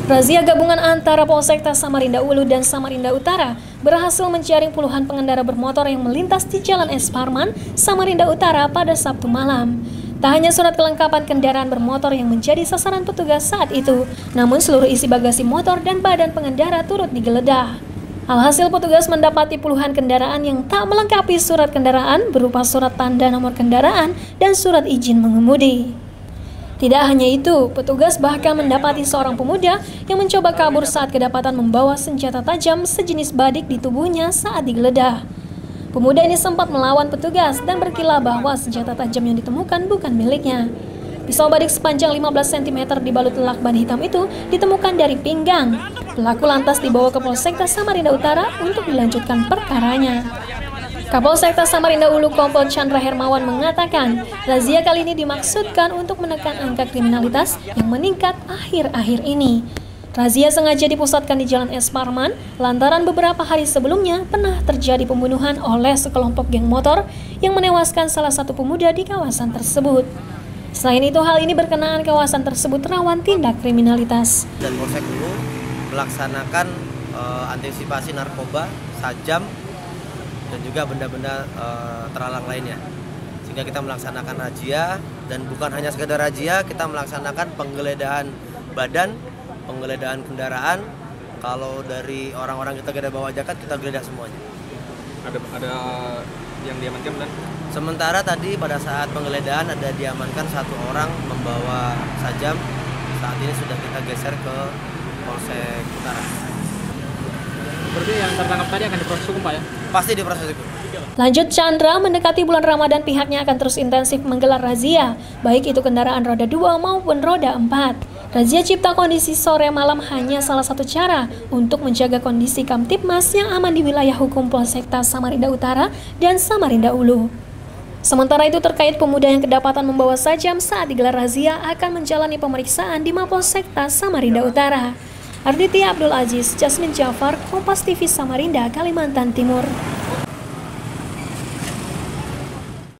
Razia gabungan antara Polsekta Samarinda Ulu dan Samarinda Utara berhasil menjaring puluhan pengendara bermotor yang melintas di Jalan S. Parman, Samarinda Utara pada Sabtu malam. Tak hanya surat kelengkapan kendaraan bermotor yang menjadi sasaran petugas saat itu, namun seluruh isi bagasi motor dan badan pengendara turut digeledah. Alhasil petugas mendapati puluhan kendaraan yang tak melengkapi surat kendaraan berupa surat tanda nomor kendaraan dan surat izin mengemudi. Tidak hanya itu, petugas bahkan mendapati seorang pemuda yang mencoba kabur saat kedapatan membawa senjata tajam sejenis badik di tubuhnya saat digeledah. Pemuda ini sempat melawan petugas dan berkilah bahwa senjata tajam yang ditemukan bukan miliknya. Pisau badik sepanjang 15 cm dibalut lakban hitam itu ditemukan dari pinggang. Pelaku lantas dibawa ke Polsekta Samarinda Utara untuk dilanjutkan perkaranya. Kapolsekta Samarinda Ulu Kompol Chandra Hermawan mengatakan, razia kali ini dimaksudkan untuk menekan angka kriminalitas yang meningkat akhir-akhir ini. Razia sengaja dipusatkan di Jalan S. Parman, lantaran beberapa hari sebelumnya pernah terjadi pembunuhan oleh sekelompok geng motor yang menewaskan salah satu pemuda di kawasan tersebut. Selain itu, hal ini berkenaan kawasan tersebut rawan tindak kriminalitas. Dan Polsek Ulu melaksanakan antisipasi narkoba, sajam, dan juga benda-benda terlarang lainnya. Sehingga kita melaksanakan razia, dan bukan hanya sekedar razia, kita melaksanakan penggeledahan badan, penggeledahan kendaraan. Kalau dari orang-orang kita geledah bawa jaket, kita geledah semuanya. Ada yang diamankan dan? Sementara tadi pada saat penggeledahan ada diamankan satu orang membawa sajam. Saat ini sudah kita geser ke Polsek Utara. Berarti yang tertangkap tadi akan diproses hukum, Pak, ya? Pasti diproses hukum. Lanjut, Chandra, mendekati bulan Ramadan pihaknya akan terus intensif menggelar razia, baik itu kendaraan roda 2 maupun roda 4. Razia cipta kondisi sore malam hanya salah satu cara untuk menjaga kondisi Kamtibmas yang aman di wilayah hukum Polsekta Samarinda Utara dan Samarinda Ulu. Sementara itu, terkait pemuda yang kedapatan membawa sajam saat digelar razia akan menjalani pemeriksaan di Mapolsekta Samarinda Utara. Arditi Abdul Aziz, Jasmine Jafar, Kompas TV Samarinda, Kalimantan Timur.